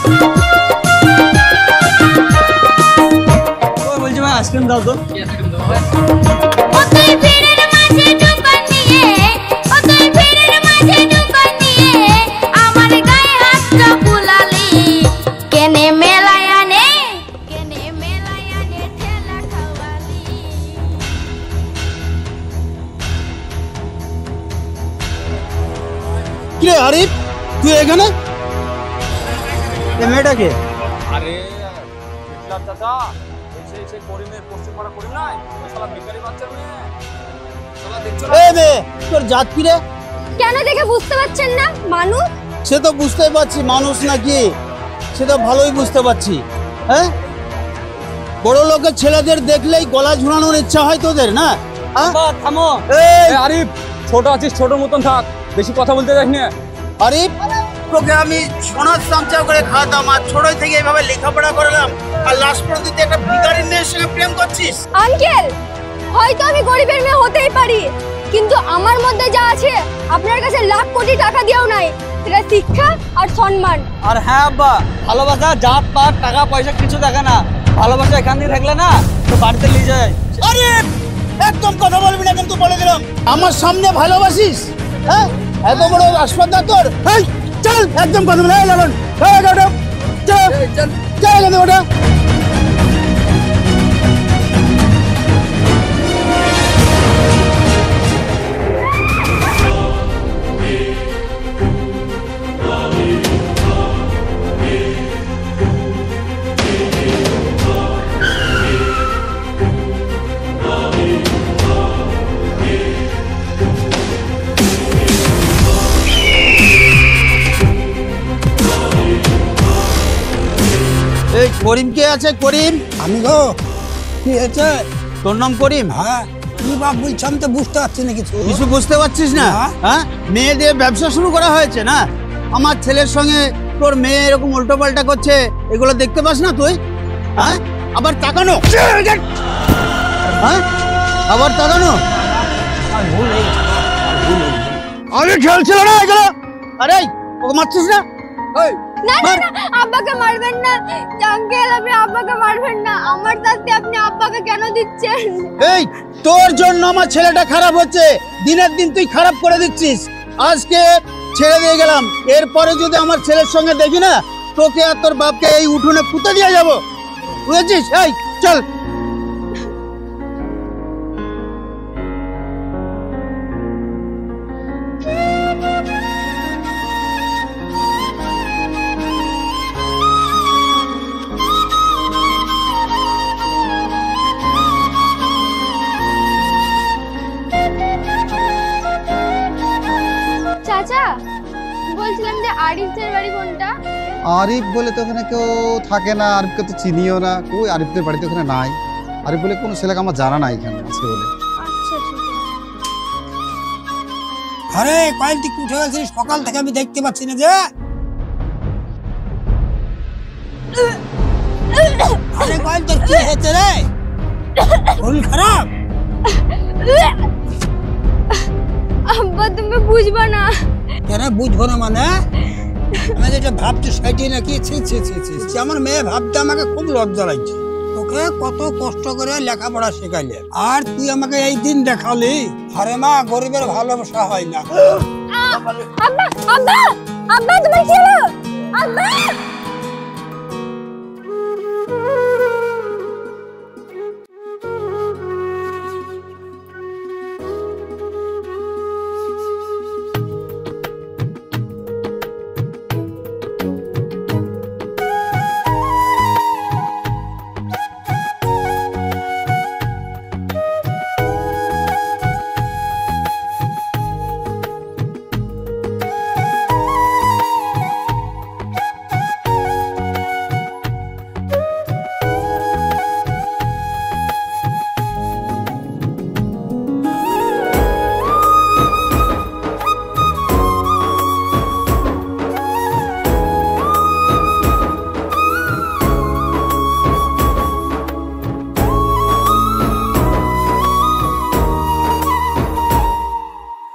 বলছি ভাই আইসক্রিম দাও তো। কিরে আরিফ তুই এখানে? মেয়েটা কে? আরে চাচা এসে করিমের পোস্টিং করা করিম নাই ওই শালা ভিখারি বাচ্চা মেয়ে শালা দেখছো না? এই মেয়ে তোর জাত কি রে? কেন দেখে বুঝতে পারছেন না মানুষ? সে তো বুঝতেই পারছি মানুষ নাকি, সে তো ভালোই বুঝতে পারছি। হ্যাঁ বড় লোকের ছেলেদের দেখলেই গলা ঝুলানোর ইচ্ছা হয় তোদের না? থামো আরিফ, ছোট আছিস ছোট মতন থাক, বেশি কথা বলতে যাস না। আরিফ তোকে আমি সোনার চামচা করে খাওয়াতাম আর ছোট থেকে এইভাবে লেখাপড়া করালাম আর লাস্ট পর্যন্ত তুই একটা ভিখারির মেয়ের সঙ্গে প্রেম করছিস। আঙ্কেল হয়তো আমি গরিবের মেয়ে হতেই পারি, কিন্তু আমার মধ্যে যা আছে আপনার কাছে লাখ কোটি টাকা দিয়েও নাই, সেটা শিক্ষা আর সম্মান। আর হ্যাঁ আব্বা, ভালোবাসা জাত পাত টাকা পয়সা কিছু দেখে না, ভালোবাসা এখান দিয়ে থাকলে না তো বাড়িতে নিয়ে যায়। আরে একদম কথা বলবি না কিন্তু বলে দিলাম, আমার সামনে ভালোবাসিস? হ্যাঁ এত বড় আসপর্দা তোর? এই চল একদম কথা বলে লালন চল চল চল ওটা। এই করিম কে আছে? করিম আমি গো কি হয়েছে? তোর নাম করিম? হ্যাঁ কি বাপ বলছি, আমি তো বুঝতে পারছি না কিছু। কিছু বুঝতে পারছিস না? হ্যাঁ মেয়ে দিয়ে ব্যবসা শুরু করা হয়েছে না, আমার ছেলের সঙ্গে তোর মেয়ে এরকম উল্টো পাল্টা করছে, এগুলো দেখতে পাস না তুই? হ্যাঁ আবার তাকানো, হ্যাঁ আবার তাকানো। আরে খেলছিল না এগুলো? আরে ওকে মারছিস না? না না না আব্বাকে মারবেন না আঙ্কেল, আপনি আব্বাকে মারবেন না, আমার শাস্তি আপনি আব্বাকে কেন দিচ্ছেন? এই তোর জন্য আমার ছেলেটা খারাপ হচ্ছে, দিনের দিন তুই খারাপ করে দিচ্ছিস। আজকে ছেড়ে দিয়ে গেলাম, এরপরে যদি আমার ছেলের সঙ্গে দেখি না তোকে আর তোর বাপকে এই উঠোনে পুঁতে দিয়ে যাবো, বুঝেছিস? এই চল। চাচা বলছিলাম যে আরিফদের বাড়ি কোনটা? আরিফ বলে তো ওখানে কেউ থাকে না, আরিফকে তো চিনিও না, ওই আরিফদের বাড়িতে ওখানে নাই। আরিফ বলে কোনো ছেলেকে আমার জানা নাই এখানে আছে বলে। আচ্ছা ঠিক আছে। আরে কয়েল তুই উঠে গেছিস সকাল থেকে, আমি দেখতে পাচ্ছি না যে। আরে কয়েল তোর কি হয়েছে রে? শরীর খারাপ? আব্বা তুমি বুঝবা না। কেন বুঝবো না মানে? আমি যেটা ভাবছি সেটাই নাকি? ছি ছি ছি ছি, আমার মেয়ে ভাবতে আমাকে খুব লজ্জা লাগছে। তোকে কত কষ্ট করে লেখাপড়া শেখাইলে আর তুই আমাকে এই দিন দেখালি। আরে মা গরিবের ভালোবাসা হয় না। আব্বা আব্বা আব্বা তুমি কি হলো? আব্বা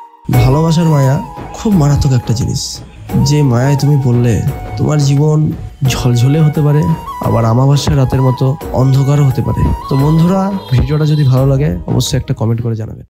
ভালোবাসার মায়া খুব মারাত্মক একটা জিনিস, যে মায়ায় তুমি বললে তোমার জীবন ঝলঝলে হতে পারে, আবার আমাবস্যা রাতের মতো অন্ধকারও হতে পারে। তো বন্ধুরা, ভিডিওটা যদি ভালো লাগে অবশ্যই একটা কমেন্ট করে জানাবেন।